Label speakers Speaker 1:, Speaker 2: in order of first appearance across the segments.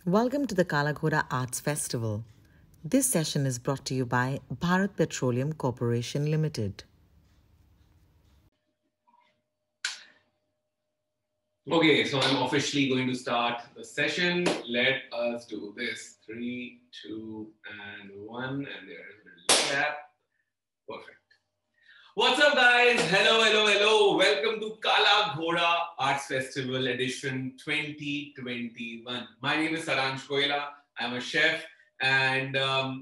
Speaker 1: Welcome to the Kala Ghoda Arts Festival. This session is brought to you by Bharat Petroleum Corporation Limited.
Speaker 2: Okay, so I'm officially going to start the session. Let us do this. 3, 2, and 1, and there's a little clap. Perfect. What's up, guys? Hello. Welcome to Kala Ghoda Arts Festival Edition 2021. My name is Saransh Goyla. I'm a chef, and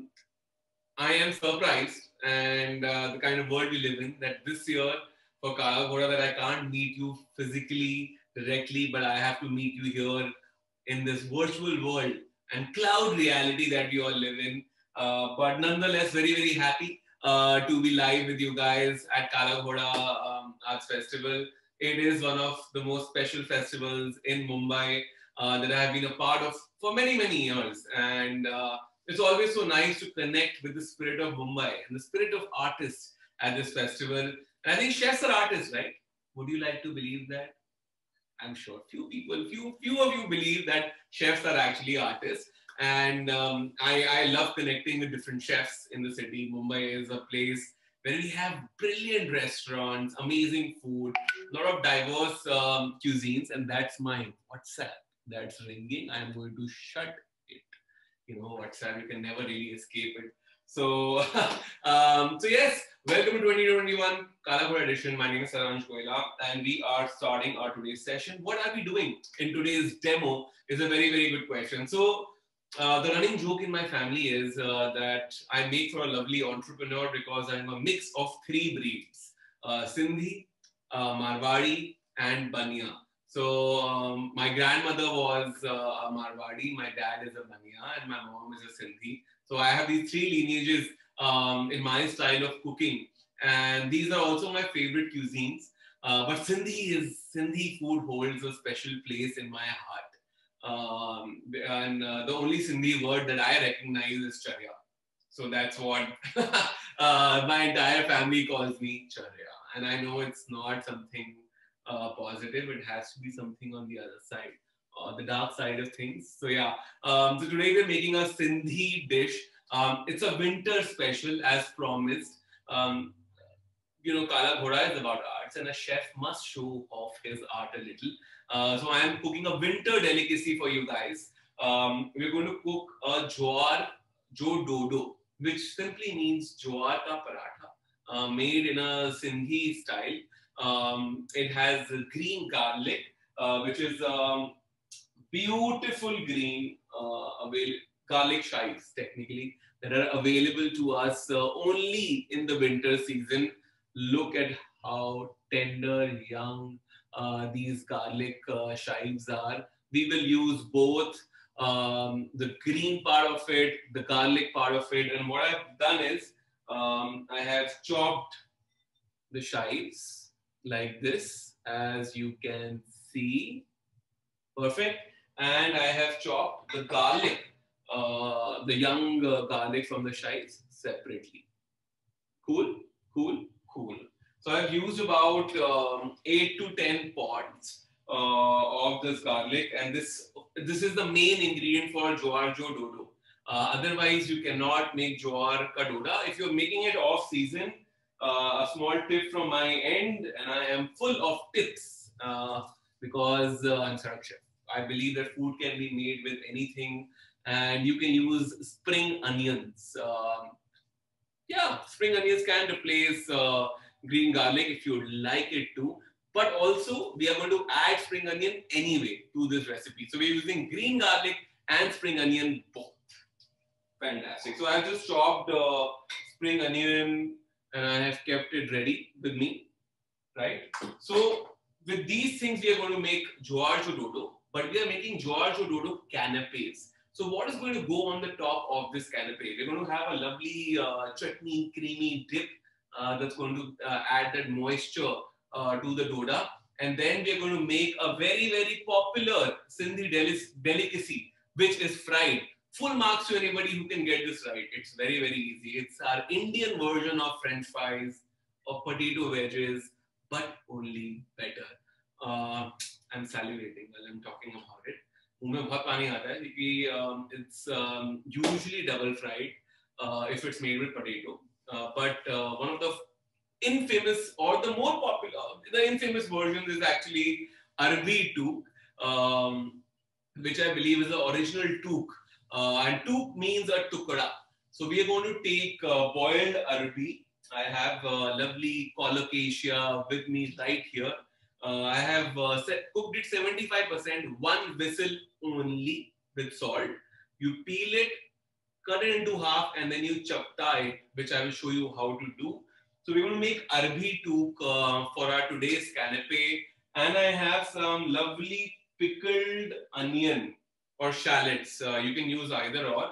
Speaker 2: I am surprised and the kind of world we live in that this year for Kala Ghoda that I can't meet you physically directly, but I have to meet you here in this virtual world and cloud reality that we all live in. But nonetheless, very happy to be live with you guys at Kala Ghoda Arts Festival. It is one of the most special festivals in Mumbai that I have been a part of for many years. And it's always so nice to connect with the spirit of Mumbai and the spirit of artists at this festival. And I think chefs are artists, right? Would you like to believe that? I'm sure few of you believe that chefs are actually artists. And I love connecting with different chefs in the city. Mumbai is a place where we have brilliant restaurants, amazing food, a lot of diverse cuisines, and that's my WhatsApp that's ringing. I'm going to shut it. You know, WhatsApp, you can never really escape it. So, so yes, welcome to 2021 Kala Ghoda edition. My name is Saransh Goyla, and we are starting our today's session. What are we doing in today's demo is a very good question. So, the running joke in my family is that I make for a lovely entrepreneur because I'm a mix of 3 breeds: Sindhi, Marwadi, and Bania. So my grandmother was a Marwadi, my dad is a Bania, and my mom is a Sindhi. So I have these 3 lineages in my style of cooking, and these are also my favorite cuisines. But Sindhi food holds a special place in my heart. And the only Sindhi word that I recognize is charya. So that's what my entire family calls me, charya. And I know it's not something positive. It has to be something on the other side, the dark side of things. So yeah, so today we're making a Sindhi dish. It's a winter special as promised. Um, Kala Ghoda is about arts, and a chef must show off his art a little. So I am cooking a winter delicacy for you guys. We're going to cook a jowar jo dodo, which simply means jowar ka paratha, made in a Sindhi style. It has green garlic, which is beautiful green garlic chives, technically, that are available to us only in the winter season. Look at how tender, young these garlic chives are. We will use both the green part of it, the garlic part of it. And what I've done is I have chopped the chives like this, as you can see. Perfect. And I have chopped the garlic, the young garlic from the chives separately. Cool, cool. So I've used about 8 to 10 pods of this garlic, and this is the main ingredient for jowar jo dodo. Otherwise, you cannot make jowar ka doda. If you're making it off season, a small tip from my end, and I am full of tips because I'm Sarak Chef. I believe that food can be made with anything, and you can use spring onions. Spring onions can replace green garlic if you like it to. But also, we are going to add spring onion anyway to this recipe. So we're using green garlic and spring onion both. Fantastic. So I've just chopped spring onion and I have kept it ready with me, right? So with these things, we are going to make jowar jo dodo, but we are making jowar jo dodo canapes. So what is going to go on the top of this canapé? We're going to have a lovely chutney, creamy dip that's going to add that moisture to the doda. And then we're going to make a very popular Sindhi delicacy, which is fried. Full marks to anybody who can get this right. It's very easy. It's our Indian version of French fries or potato wedges, but only better. I'm salivating while I'm talking about it. मुंह में बहुत पानी आता है क्योंकि it's usually double fried if it's made with potato. But one of the infamous or the more popular, the infamous version is actually Arbi Took, which I believe is the original Took. And Took means a tukada. So we are going to take boiled Arbi. I have lovely colocasia with me right here. I have cooked it 75%, one whistle only with salt. You peel it, cut it into half, and then you chapta it, which I will show you how to do. So we're going to make Arbi Took for our today's canapé. And I have some lovely pickled onion or shallots. You can use either or.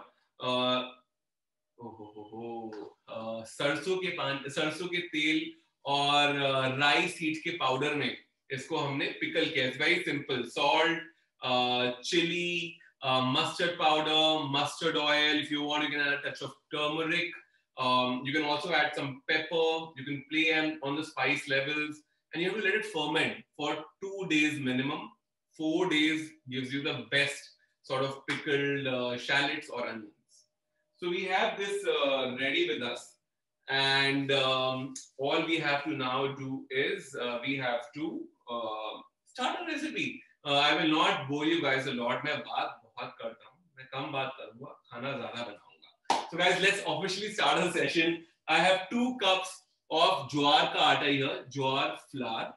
Speaker 2: सरसों के तेल और राई seeds के powder में इसको हमने pickle किया. It's very simple. Salt, chilli, mustard powder, mustard oil. If you want, you can add a touch of turmeric. You can also add some pepper. You can play on the spice levels, and you have to let it ferment for 2 days minimum. 4 days gives you the best sort of pickled shallots or onions. So we have this ready with us, and all we have to now do is we have to start a recipe. I will not bore you guys a lot. मैं बात बहुत करता हूँ, मैं कम बात करूँगा, खाना ज़्यादा बनाऊँगा. So guys, let's officially start the session. I have 2 cups of ज्वार का आटा here, jowar flour.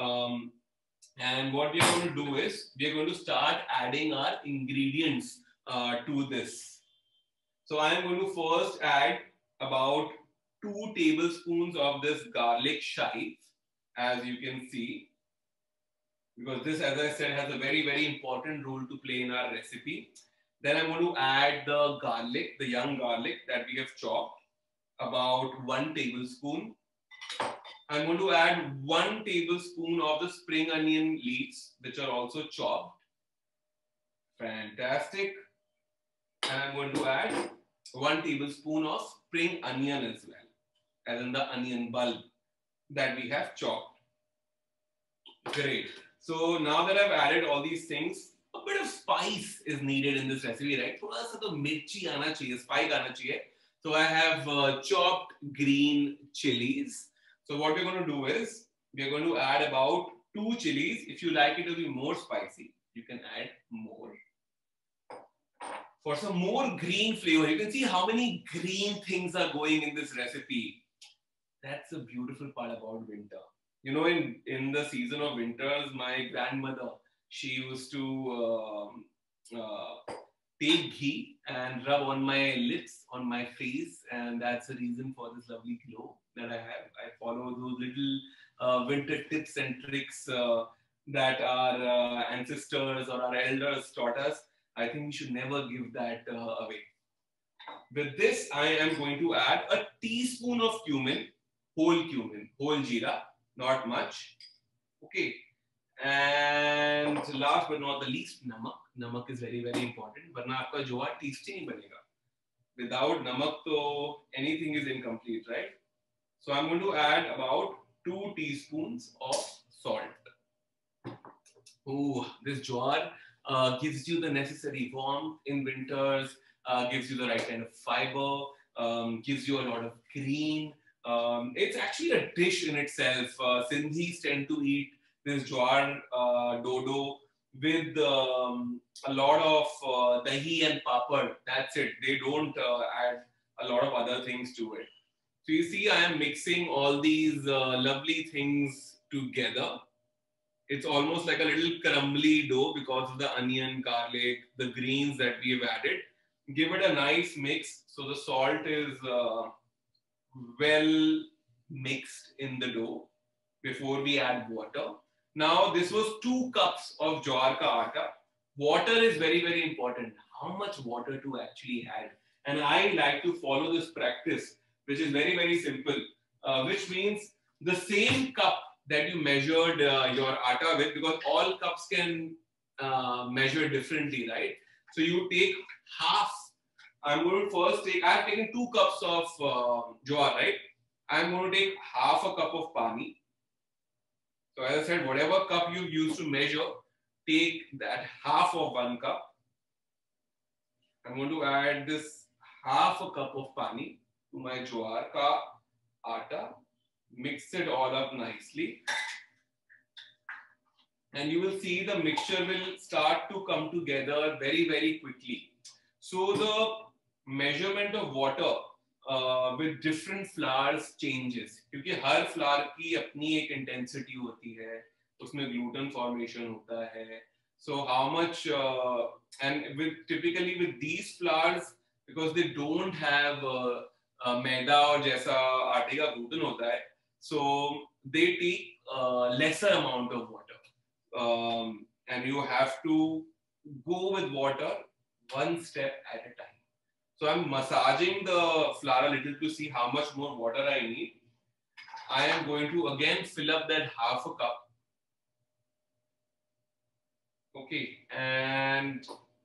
Speaker 2: And what we are going to do is we are going to start adding our ingredients to this. So I am going to first add about 2 tablespoons of this garlic chive, as you can see, because this, as I said, has a very, very important role to play in our recipe. Then I'm going to add the garlic, the young garlic that we have chopped, about 1 tablespoon. I'm going to add 1 tablespoon of the spring onion leaves, which are also chopped. Fantastic. And I'm going to add 1 tablespoon of spring onion as well, as in the onion bulb that we have chopped. Great. So now that I've added all these things, a bit of spice is needed in this recipe, right? Thoda sa to mirchi aana chahiye, spice aana chahiye. So I have chopped green chilies. So what we're going to do is we're going to add about 2 chilies. If you like it to be more spicy, you can add more. For some more green flavor, you can see how many green things are going in this recipe. That's the beautiful part about winter. You know, in the season of winters, my grandmother, she used to take ghee and rub on my lips, on my face, and that's the reason for this lovely glow that I have. I follow those little winter tips and tricks that our ancestors or our elders taught us. I think we should never give that away. With this, I am going to add a teaspoon of cumin, whole jeera, not much. Okay. And last but not the least, namak. Namak is very, very important. Varna aapka jowar tasty nahi banega. Without namak, to anything is incomplete, right? So I'm going to add about 2 teaspoons of salt. Oh, this jowar gives you the necessary warmth in winters, gives you the right kind of fiber, gives you a lot of green. It's actually a dish in itself. Sindhis tend to eat this jowar dodo with a lot of dahi and papad. That's it. They don't add a lot of other things to it. So you see, I am mixing all these lovely things together. It's almost like a little crumbly dough because of the onion, garlic, the greens that we have added. Give it a nice mix so the salt is well mixed in the dough before we add water. Now this was 2 cups of jowar ka aata. Water is very, very important. How much water to actually add? And I like to follow this practice, which is very, very simple, which means the same cup that you measured your atta with, because all cups can measure differently, right? So you take half. I'm going to first take, I've taken 2 cups of jowar, right? I'm going to take half a cup of pani. So as I said, whatever cup you use to measure, take that half of 1 cup. I'm going to add this half a cup of pani to my jowar ka atta. Mix it all up nicely. And you will see the mixture will start to come together very, very quickly. So the measurement of water with different flours changes. क्योंकि हर flour की अपनी एक intensity होती है, उसमें gluten formation होता है. So how much and typically with these flours, because they don't have मैदा और जैसा आटे का gluten होता है, so they take lesser amount of water. And you have to go with water one step at a time. So I'm massaging the flour a little to see how much more water I need. I am going to again fill up that half a cup. Okay, and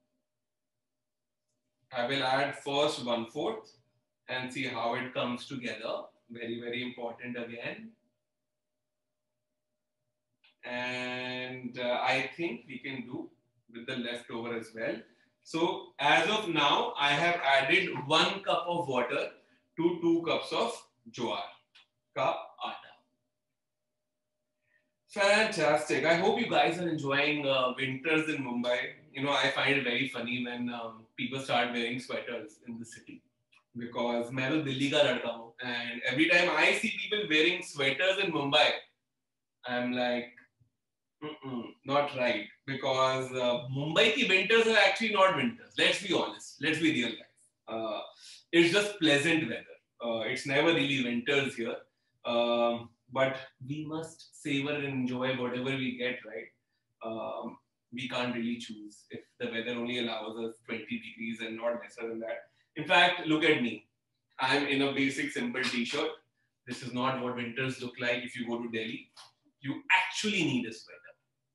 Speaker 2: I will add first 1/4 and see how it comes together. Very, very important again. And I think we can do with the leftover as well. So as of now, I have added 1 cup of water to 2 cups of jowar ka atta. Fantastic. I hope you guys are enjoying winters in Mumbai. You know, I find it very funny when people start wearing sweaters in the city. Because मैं तो दिल्ली का लड़का हूँ, and every time I see people wearing sweaters in Mumbai, I'm like, not right, because Mumbai ki winters are actually not winters. Let's be honest. Let's be real, guys. It's just pleasant weather. It's never really winters here. But we must savor and enjoy whatever we get, right? We can't really choose if the weather only allows us 20 degrees and not lesser than that. In fact, look at me. I'm in a basic simple t-shirt. This is not what winters look like if you go to Delhi. You actually need a sweater.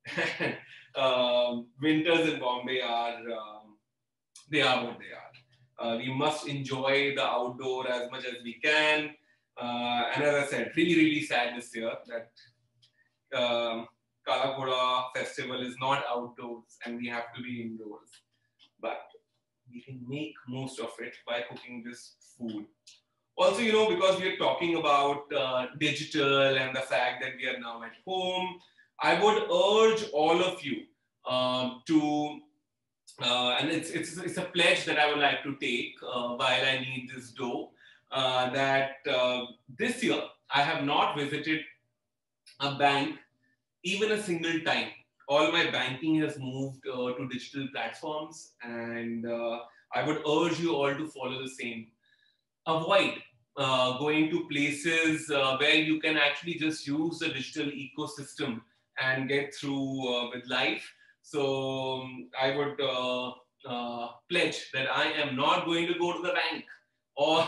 Speaker 2: Winters in Bombay are they are what they are. We must enjoy the outdoor as much as we can. And as I said, really, really sad this year that Kala Ghoda festival is not outdoors and we have to be indoors. But we can make most of it by cooking this food. Also, you know, because we are talking about digital and the fact that we are now at home, I would urge all of you to, and it's a pledge that I would like to take while I need this dough, that this year I have not visited a bank even a single time. All my banking has moved to digital platforms, and I would urge you all to follow the same. Avoid going to places where you can actually just use the digital ecosystem and get through with life. So I would pledge that I am not going to go to the bank or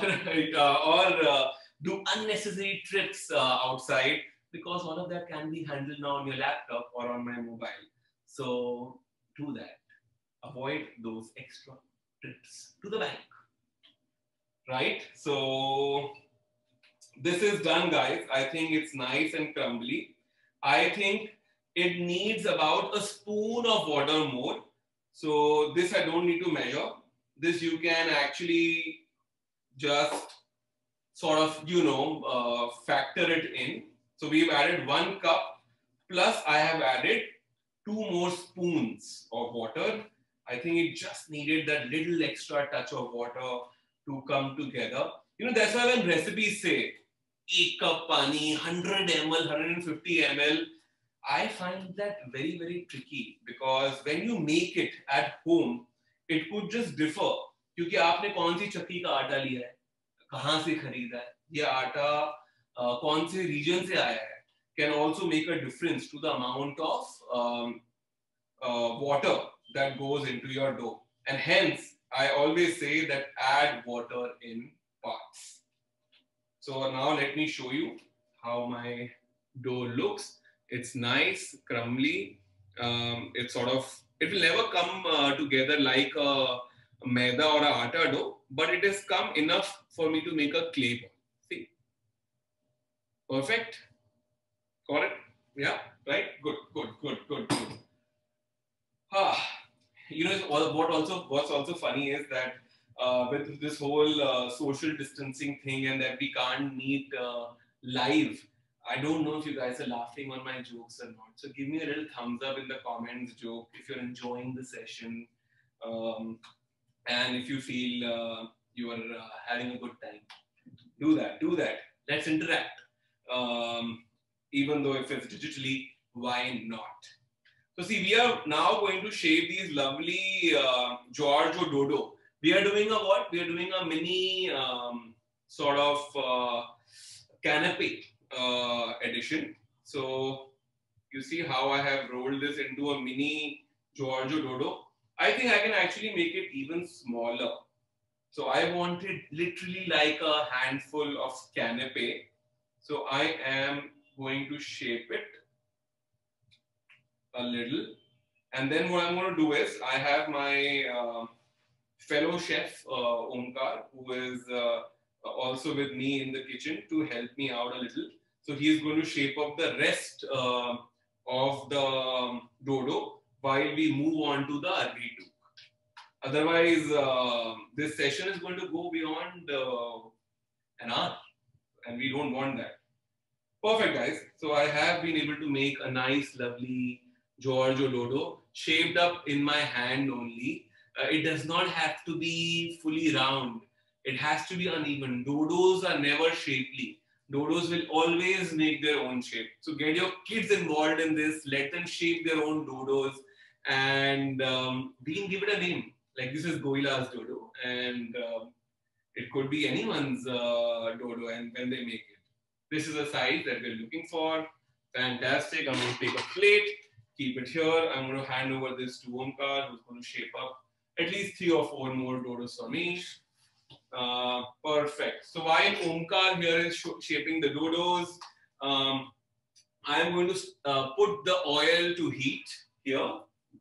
Speaker 2: do unnecessary trips outside, because all of that can be handled now on your laptop or on my mobile. So do that. Avoid those extra trips to the bank. Right? So this is done, guys. I think it's nice and crumbly. I think it needs about a spoon of water more. So this I don't need to measure. This you can actually just sort of, you know, factor it in. So we've added 1 cup, plus I have added 2 more spoons of water. I think it just needed that little extra touch of water to come together. You know, that's why when recipes say 1 cup pani, 100 ml, 150 ml, I find that very, very tricky, because when you make it at home, it could just differ. क्योंकि आपने कौन सी चक्की का आटा लिया है, कहाँ से खरीदा है, ये आटा कौन से region से आया है, can also make a difference to the amount of water that goes into your dough. And hence, I always say that add water in parts. So now let me show you how my dough looks. It's nice, crumbly. It will never come together like a maida or a atta dough, but it has come enough for me to make a clay ball. See? Perfect? Got it? Yeah? Right? Good. You know, what's also funny is that with this whole social distancing thing and that we can't meet live, I don't know if you guys are laughing on my jokes or not. So give me a little thumbs up in the comments, joke, if you're enjoying the session, and if you feel you are having a good time. Do that. Do that. Let's interact. Even though if it's digitally, why not? So see, we are now going to shape these lovely Giorgio Dodo. We are doing a what? We are doing a mini sort of canopy edition. So you see how I have rolled this into a mini Giorgio Dodo. I think I can actually make it even smaller. So I wanted literally like a handful of canapé. So I am going to shape it a little. And then what I'm going to do is I have my fellow chef, Omkar, who is also with me in the kitchen to help me out a little. So he is going to shape up the rest of the dodo while we move on to the Arbi took. Otherwise, this session is going to go beyond an hour, and we don't want that. Perfect, guys. So I have been able to make a nice, lovely Giorgio Dodo shaped up in my hand only. It does not have to be fully round. It has to be uneven. Dodos are never shapely. Dodos will always make their own shape. So get your kids involved in this. Let them shape their own dodos, and we can give it a name. Like this is Goila's dodo, and it could be anyone's dodo. And when they make it, this is the size that we're looking for. Fantastic. I'm going to take a plate, keep it here. I'm going to hand over this to Omkar, who's going to shape up at least 3 or 4 more dodos for me. Perfect. So while Omkar here is shaping the dodos, I'm going to put the oil to heat here.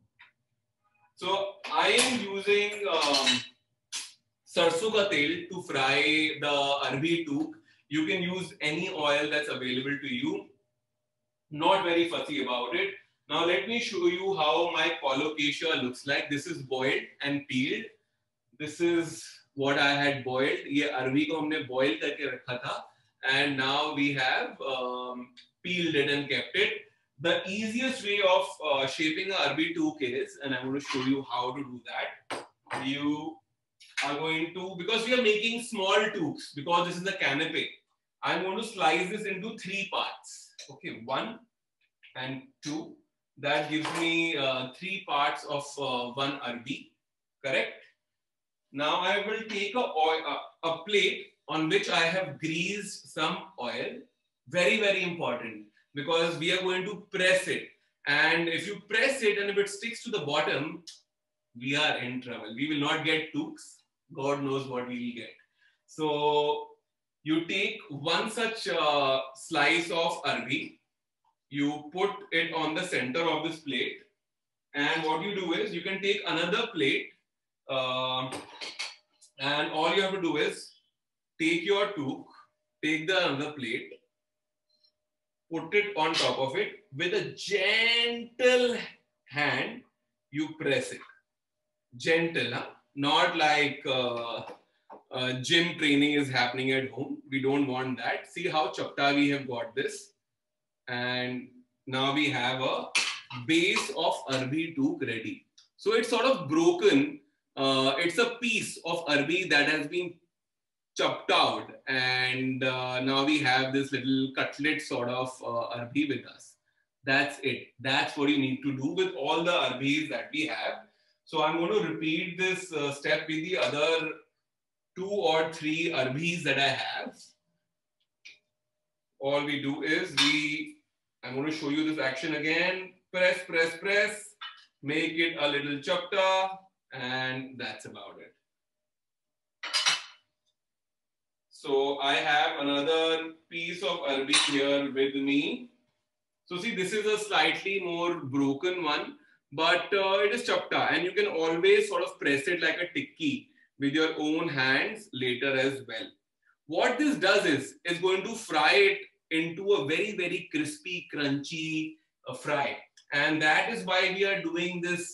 Speaker 2: So I am using sarson ka tel to fry the Arbi took. You can use any oil that's available to you. Not very fussy about it. Now let me show you how my colocasia looks like. This is boiled and peeled. This is what I had boiled. ये अरबी को हमने boil करके रखा था, and now we have peeled it and kept it. The easiest way of shaping an Arbi took is, and I'm going to show you how to do that. You are going to, because we are making small toques, because this is a canapé, I'm going to slice this into 3 parts. Okay, 1 and 2. That gives me 3 parts of 1 Arbi, correct? Now I will take a plate on which I have greased some oil. Very, very important, because we are going to press it. And if you press it and if it sticks to the bottom, we are in trouble. We will not get toques. God knows what we will get. So you take 1 such slice of Arbi, you put it on the center of this plate, and what you do is you can take another plate, and all you have to do is take your took, take the another plate, put it on top of it with a gentle hand. You press it, gentle, huh? Not like gym training is happening at home. We don't want that. See how chapta we have got this, and now we have a base of Arbi took ready. So it's sort of broken. It's a piece of Arbi that has been chopped out, and now we have this little cutlet sort of Arbi with us. That's it. That's what you need to do with all the Arbis that we have. So I'm going to repeat this step with the other 2 or 3 Arbis that I have. All we do is I'm going to show you this action again. Press, press, press. Make it a little chapta, and that's about it. So I have another piece of Arbi here with me. So see, this is a slightly more broken one, but it is chapta, and you can always sort of press it like a tikki with your own hands later as well. What this does is going to fry it into a very, very crispy, crunchy fry. And that is why we are doing this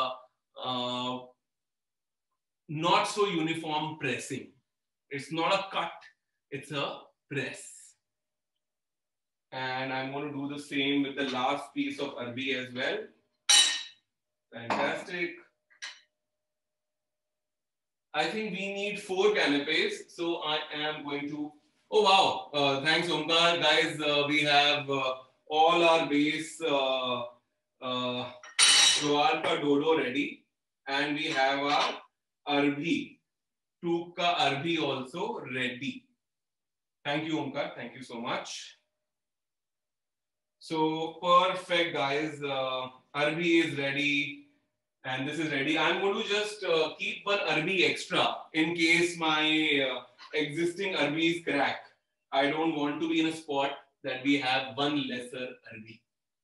Speaker 2: not so uniform pressing. It's not a cut, it's a press. And I'm going to do the same with the last piece of arbi as well. Fantastic. I think we need 4 canapes. So I am going to, oh wow, thanks Omkar. Guys, we have all our base Jowar ka dodo ready. And we have our arbi, took ka arbi also ready. Thank you Omkar, thank you so much. So perfect guys, arbi is ready. And this is ready. I'm going to just keep one arbi extra in case my existing arbis crack. I don't want to be in a spot that we have one lesser arbi.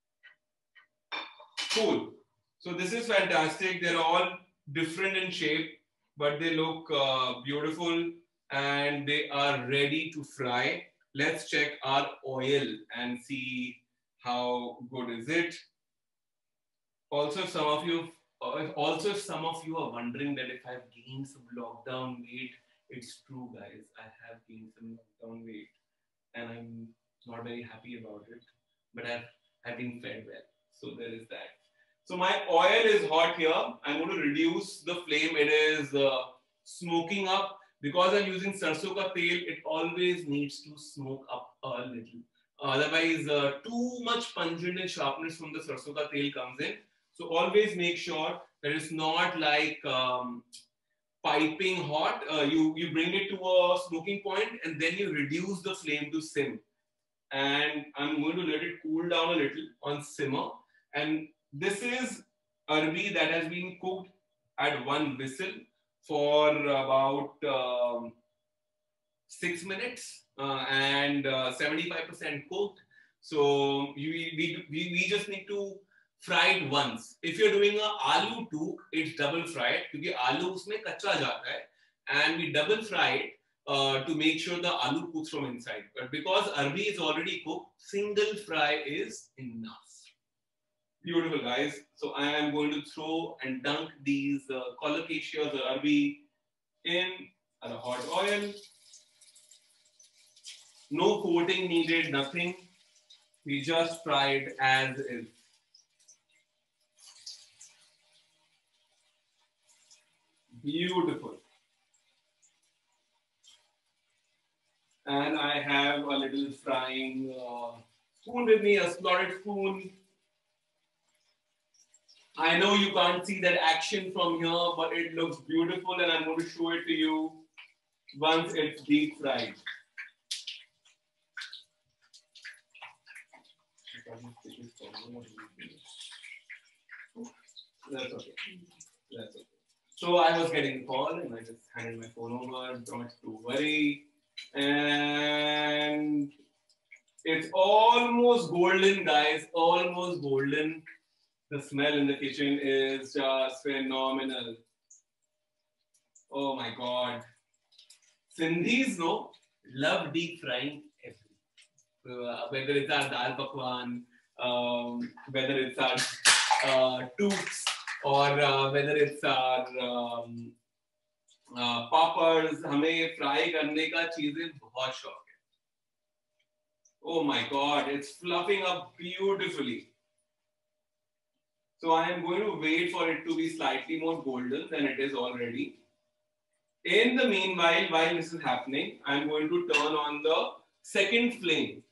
Speaker 2: Cool. So this is fantastic. They're all different in shape, but they look beautiful and they are ready to fry. Let's check our oil and see how good is it. Also, some of you are wondering that if I've gained some lockdown weight, it's true, guys. I have gained some lockdown weight, and I'm not very happy about it. But I've been fed well, so there is that. So my oil is hot here. I'm going to reduce the flame. It is smoking up because I'm using sarson ka tel. It always needs to smoke up a little. Otherwise, too much pungent and sharpness from the sarson ka tel comes in. So always make sure that it's not like piping hot. You bring it to a smoking point and then you reduce the flame to sim. And I'm going to let it cool down a little on simmer. And this is arbi that has been cooked at 1 whistle for about 6 minutes and 75% cooked. So we just need to fried once. If you're doing a aloo took, it's double fried because aloo usme kacha jata hai, and we double fry it to make sure the aloo cooks from inside. But because arbi is already cooked, single fry is enough. Beautiful, guys. So I am going to throw and dunk these colocasia, the arbi, in a hot oil. No coating needed, nothing. We just fried as is. Beautiful. And I have a little frying spoon with me, a slotted spoon. I know you can't see that action from here, but it looks beautiful and I'm going to show it to you once it's deep fried. That's okay. That's okay. So I was getting a call and I just handed my phone over, not to worry. And it's almost golden, guys, almost golden. The smell in the kitchen is just phenomenal. Oh my God. Sindhis, no, love deep frying everything. Whether it's our dal pakwan, whether it's our toots, or whether it's our papads, हमें fry करने का चीजें बहुत शौक है. Oh my God, it's fluffing up beautifully. So I am going to wait for it to be slightly more golden than it is already. In the meanwhile, while this is happening, I am going to turn on the second flame.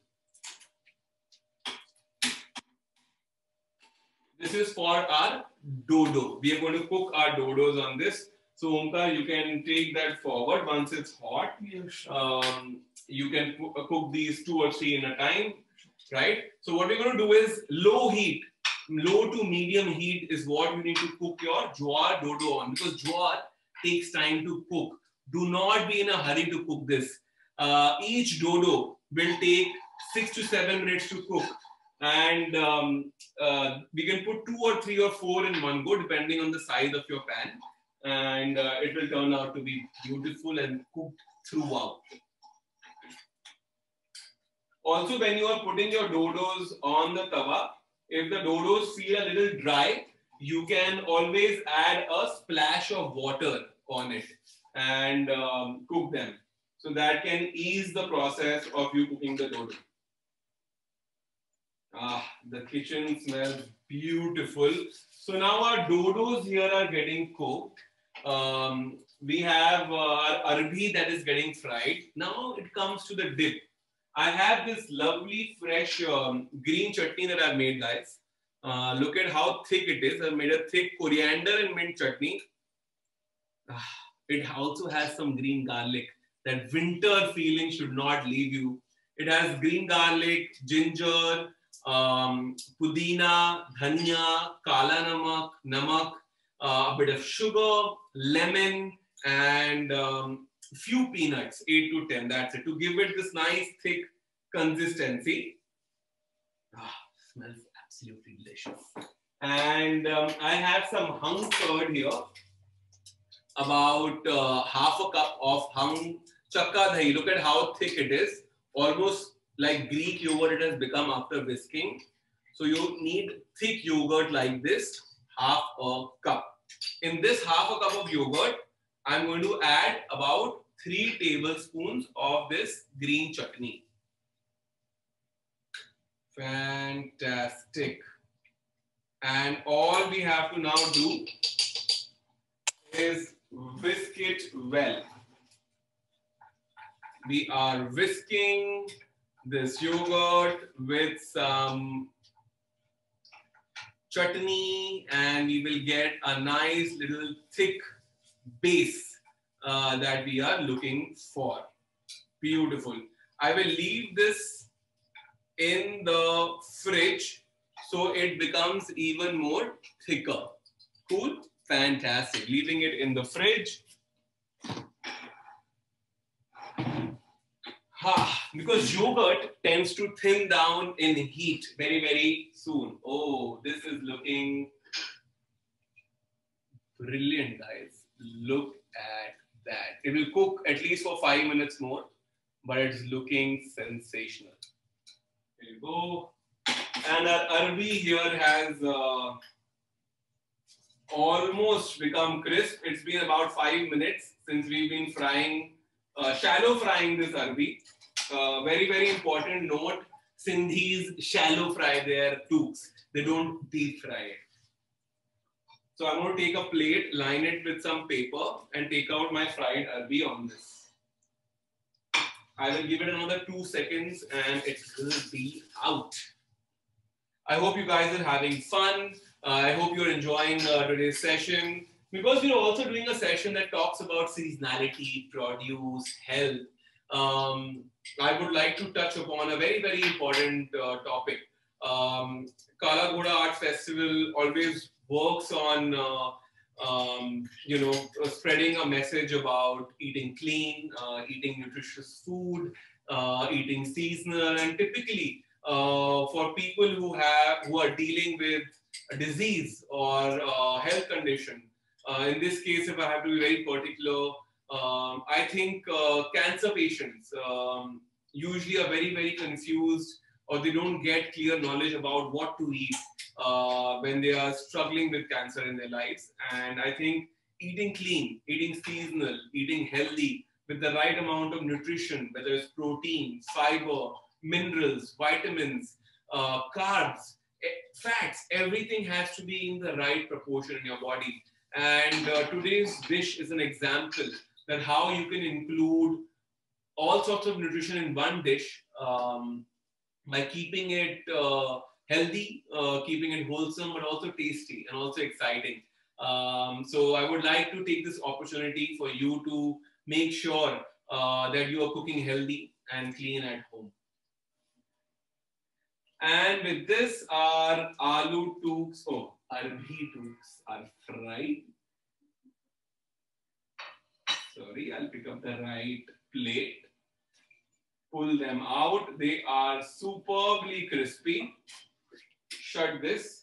Speaker 2: This is for our dodo. We are going to cook our dodos on this. So Omkar, you can take that forward once it's hot. You can cook these 2 or 3 in a time, right? So what we're going to do is low heat. Low to medium heat is what you need to cook your jowar dodo on, because jowar takes time to cook. Do not be in a hurry to cook this. Each dodo will take 6 to 7 minutes to cook. And we can put 2 or 3 or 4 in one go, depending on the size of your pan. And it will turn out to be beautiful and cooked throughout. Also, when you are putting your dodos on the tawa, If the dodos feel a little dry, you can always add a splash of water on it and cook them. So that can ease the process of you cooking the dodo. Ah, the kitchen smells beautiful. So now our dodos here are getting cooked. We have our arbi that is getting fried. Now it comes to the dip. I have this lovely fresh green chutney that I've made, guys. Look at how thick it is. I've made a thick coriander and mint chutney. It also has some green garlic. That winter feeling should not leave you. It has green garlic, ginger, pudina, dhania, kala namak, a bit of sugar, lemon, and few peanuts, 8 to 10. That's it. To give it this nice thick consistency. Smells absolutely delicious. And I have some hung curd here. About half a cup of hung chakka dahi. Look at how thick it is. Almost like Greek yogurt it has become after whisking. So you need thick yogurt like this, half a cup. In this half a cup of yogurt, I'm going to add about 3 tablespoons of this green chutney. Fantastic. And all we have to now do is whisk it well. We are whisking this yogurt with some chutney and we will get a nice little thick base that we are looking for. Beautiful. I will leave this in the fridge so it becomes even more thicker. Cool? Fantastic. Leaving it in the fridge. Because yogurt tends to thin down in heat very, very soon. Oh, this is looking brilliant, guys. Look at that. It will cook at least for 5 minutes more, but it's looking sensational. There you go. And our arbi here has almost become crisp. It's been about 5 minutes since we've been frying, shallow frying this arbi. Very, very important note, Sindhis shallow fry their tooks. They don't deep fry it. So I'm going to take a plate, line it with some paper and take out my fried arbi on this. I will give it another 2 seconds and it will be out. I hope you guys are having fun. I hope you're enjoying today's session because we're also doing a session that talks about seasonality, produce, health. I would like to touch upon a very, very important topic. Kala Ghoda Art Festival always works on, spreading a message about eating clean, eating nutritious food, eating seasonal, and typically for people who are dealing with a disease or a health condition. In this case, if I have to be very particular, I think cancer patients usually are very, very confused or they don't get clear knowledge about what to eat when they are struggling with cancer in their lives. And I think eating clean, eating seasonal, eating healthy with the right amount of nutrition, whether it's protein, fiber, minerals, vitamins, carbs, fats, everything has to be in the right proportion in your body. And today's dish is an example that how you can include all sorts of nutrition in one dish by keeping it healthy, keeping it wholesome, but also tasty and also exciting. So I would like to take this opportunity for you to make sure that you are cooking healthy and clean at home. And with this, our aloo tooks, arbi tooks are fried. Sorry, I'll pick up the right plate. Pull them out. They are superbly crispy. Shut this.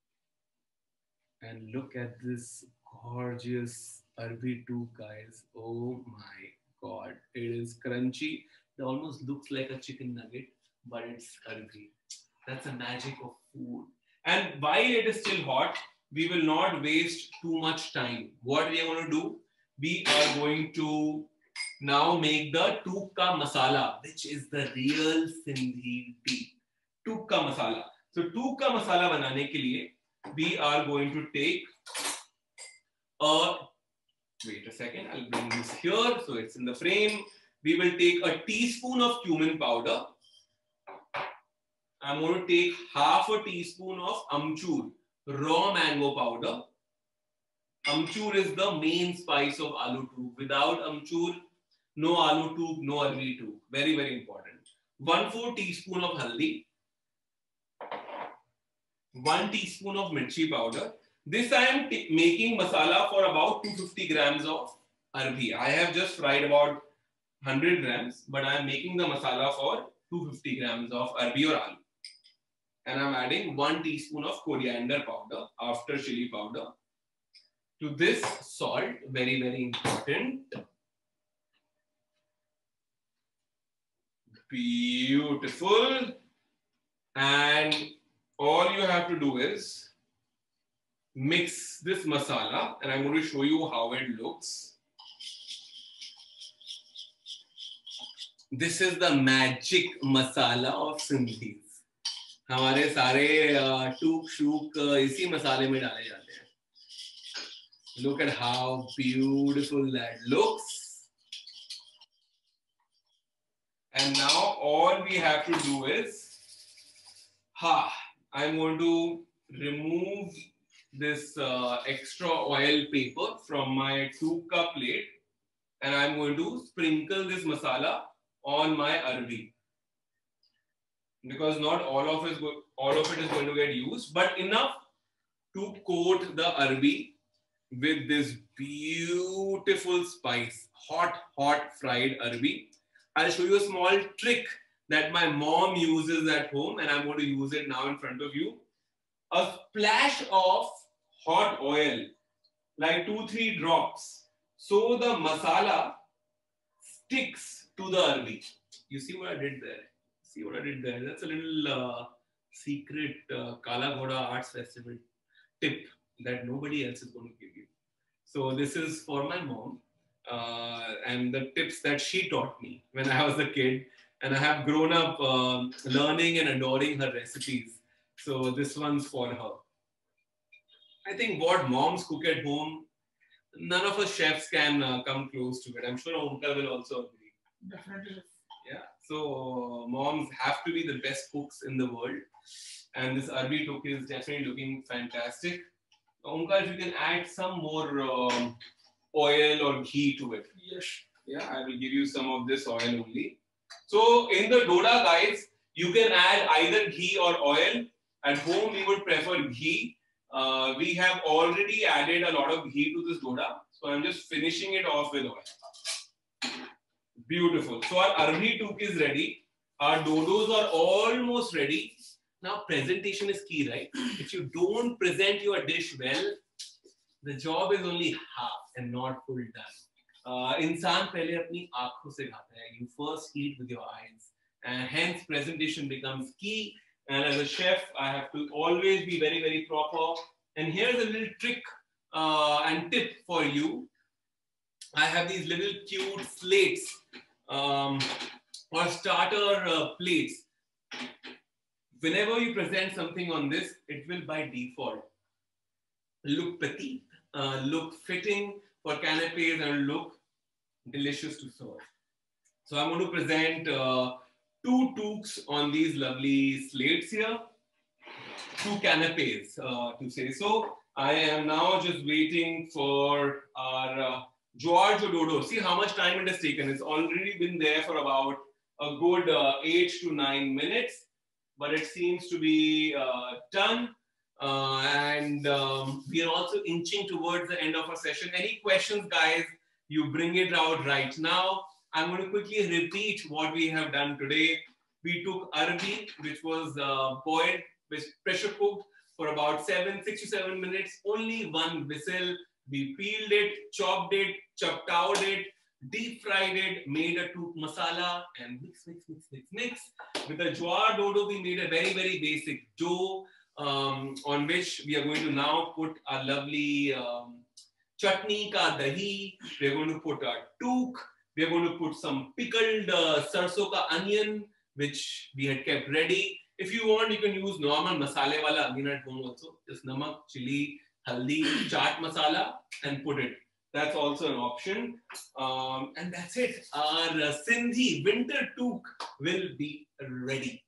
Speaker 2: And look at this gorgeous arbi took, guys. Oh my God. It is crunchy. It almost looks like a chicken nugget, but it's arbi. That's the magic of food. And while it is still hot, we will not waste too much time. What we are going to do, we are going to now make the tukka masala, which is the real Sindhi tea. Tukka masala. So tukka masala banane ke liye, we are going to take a, wait a second, I'll bring this here so it's in the frame. We will take a teaspoon of cumin powder. I'm going to take half a teaspoon of amchur, raw mango powder. Amchur is the main spice of aloo took. Without amchur, no aloo took, no arvi took. Very, very important. 1/4 teaspoon of haldi. 1 teaspoon of mirchi powder. This I am making masala for about 250 grams of arvi. I have just fried about 100 grams, but I am making the masala for 250 grams of arvi or aloo. And I'm adding 1 teaspoon of coriander powder after chili powder. To this, salt, very, very important. Beautiful. And all you have to do is mix this masala, and I'm going to show you how it looks. This is the magic masala of Sindhis. हमारे सारे टूक shook इसी मसाले में डाले जाते हैं. Look at how beautiful that looks. And now all we have to do is, I'm going to remove this extra oil paper from my tukka plate, and I'm going to sprinkle this masala on my arvi. Because not all of it is going to get used, but enough to coat the arvi with this beautiful spice, hot fried arvi. I'll show you a small trick that my mom uses at home, and I'm going to use it now in front of you. A splash of hot oil, like 2-3 drops, so the masala sticks to the arvi. You see what I did there? See what I did there? That's a little secret Kala Ghoda Arts Festival tip that nobody else is going to give you. So this is for my mom and the tips that she taught me when I was a kid. And I have grown up learning and adoring her recipes. So this one's for her. I think what moms cook at home, none of us chefs can come close to it. I'm sure Omkar will also agree.
Speaker 3: Definitely.
Speaker 2: Yeah, so moms have to be the best cooks in the world, and this arvi tuk is definitely looking fantastic. Omkar, if you can add some more oil or ghee to it.
Speaker 3: Yes.
Speaker 2: Yeah, I will give you some of this oil only. So in the doda, guys, you can add either ghee or oil. At home, we would prefer ghee. We have already added a lot of ghee to this doda, so I'm just finishing it off with oil. Beautiful. So our arvi tuk is ready. Our dodos are almost ready. Now presentation is key, right? If you don't present your dish well, the job is only half and not full done. इंसान पहले अपनी आँखों से खाता है. You first eat with your eyes, and hence presentation becomes key. And as a chef, I have to always be very, very proper. And here's a little trick and tip for you. I have these little cute slates or starter plates. Whenever you present something on this, it will by default look petite, look fitting for canapes, and look delicious to serve. So I'm going to present 2 tuks on these lovely slates here, 2 canapes to say so. I am now just waiting for our George Ododo. See how much time it has taken. It's already been there for about a good 8 to 9 minutes, but it seems to be done. And we are also inching towards the end of our session. Any questions, guys? You bring it out right now. I'm going to quickly repeat what we have done today. We took arvi, which was boiled, which pressure cooked for about 6 to 7 minutes, only 1 whistle. We peeled it, chopped it, chaptowed it, deep fried it, made a tuk masala, and mix. With the jowar dodo, we made a very, very basic dough. on which we are going to now put a lovely chutney ka dahi. We are going to put a took. We are going to put some pickled sarso ka onion, which we had kept ready. If you want, you can use normal masale wala onion at home also. Just namak, chili, haldi, chaat masala, and put it. That's also an option. And that's it. Our Sindhi winter took will be ready.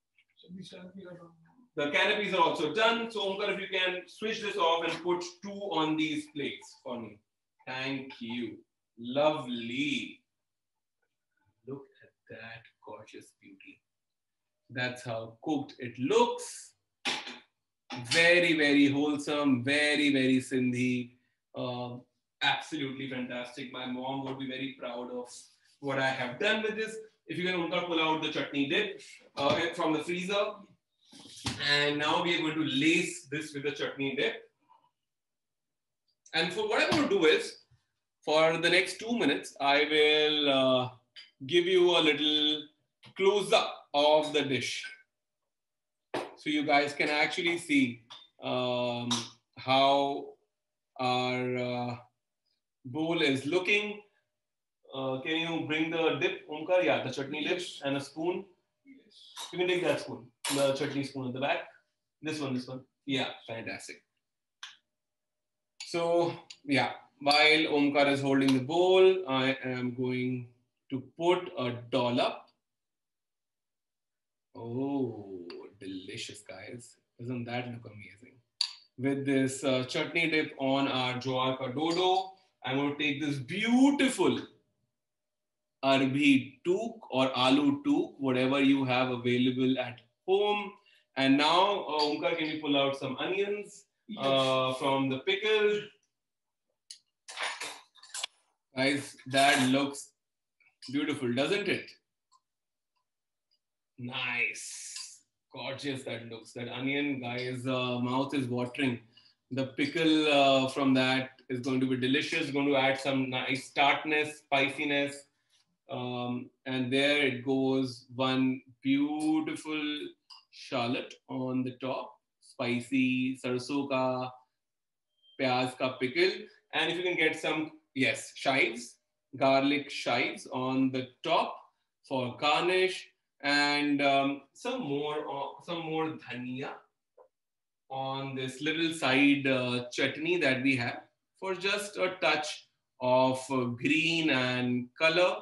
Speaker 2: The canopies are also done. So, Omkar, if you can switch this off and put 2 on these plates for me. Thank you. Lovely. Look at that gorgeous beauty. That's how cooked it looks. Very, very wholesome. Very, very Sindhi. Absolutely fantastic. My mom would be very proud of what I have done with this. If you can, Omkar, pull out the chutney dip from the freezer. And now we are going to lace this with the chutney dip. And for what I'm going to do is, for the next 2 minutes, I will give you a little close-up of the dish. So you guys can actually see how our bowl is looking. Can you bring the dip, Omkar? Yeah, the chutney dip and a spoon. You can take that spoon, the chutney spoon at the back. This one. Yeah, fantastic. So, yeah, while Omkar is holding the bowl, I am going to put a dollop. Oh, delicious, guys. Doesn't that look amazing? With this chutney dip on our jowar ka dodo, I'm going to take this beautiful Arabhi took or aloo took, whatever you have available at home. And now, Omkar, can you pull out some onions from the pickle? Guys, that looks beautiful, doesn't it? Nice. Gorgeous that looks. That onion, guys, mouth is watering. The pickle from that is going to be delicious. Going to add some nice tartness, spiciness. And there it goes, one beautiful shallot on the top, spicy sarso ka, pyaz ka pickle. And if you can get some, yes, chives, garlic chives on the top for garnish, and some more dhania on this little side chutney that we have for just a touch of green and color.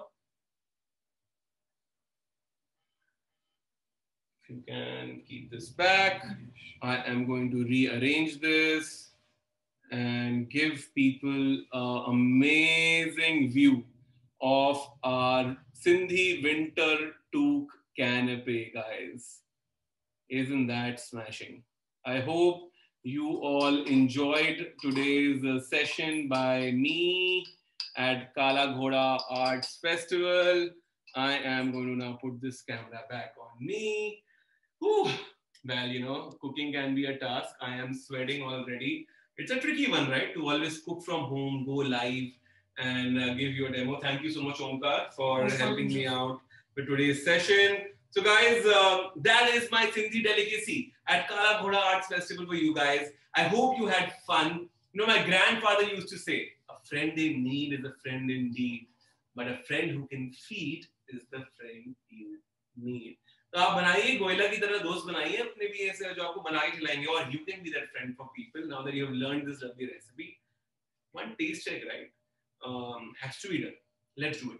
Speaker 2: If you can keep this back, I am going to rearrange this and give people an amazing view of our Sindhi winter took canapé, guys. Isn't that smashing? I hope you all enjoyed today's session by me at Kala Ghoda Arts Festival. I am going to now put this camera back on me. Whew. Well, you know, cooking can be a task. I am sweating already. It's a tricky one, right? To always cook from home, go live, and give you a demo. Thank you so much, Omkar, for helping me out with today's session. So, guys, that is my Sindhi delicacy at Kala Ghoda Arts Festival for you guys. I hope you had fun. You know, my grandfather used to say, a friend in need is a friend indeed, but a friend who can feed is the friend you need. तो आप बनाइए गोयला की तरह दोस्त बनाइए अपने भी ऐसे जो आपको बना के खिलाएंगे और you can be that friend for people now that you have learned this lovely recipe. One taste check, right? Has to be done. Let's do it.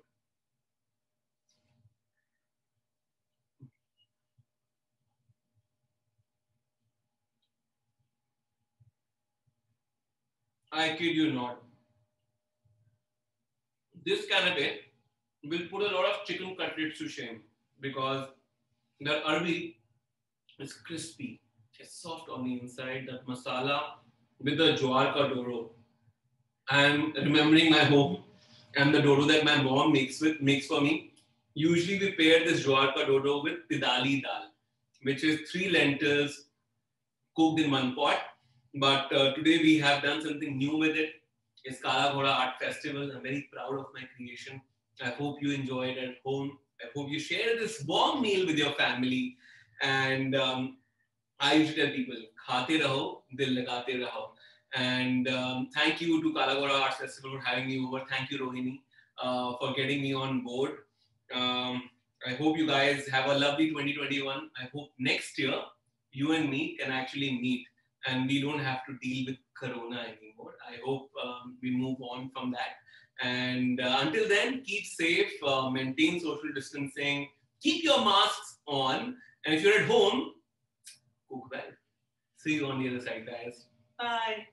Speaker 2: I kid you not. This canapé will put a lot of chicken cutlets to shame because the arbi is crispy. It's soft on the inside. That masala with the jowar ka dodo. I'm remembering my home and the dodo that my mom makes for me. Usually we pair this jowar ka dodo with tidali dal, which is 3 lentils cooked in one pot. But today we have done something new with it. It's Kala Ghoda Art Festival. I'm very proud of my creation. I hope you enjoy it at home. I hope you share this warm meal with your family. And I used to tell people, khate raho, dil lagate raho. And thank you to Kalagora Arts Festival for having me over. Thank you, Rohini, for getting me on board. I hope you guys have a lovely 2021. I hope next year you and me can actually meet and we don't have to deal with Corona anymore. I hope we move on from that. And until then, keep safe, maintain social distancing, keep your masks on. And if you're at home, cook well. See you on the other side, guys. Bye.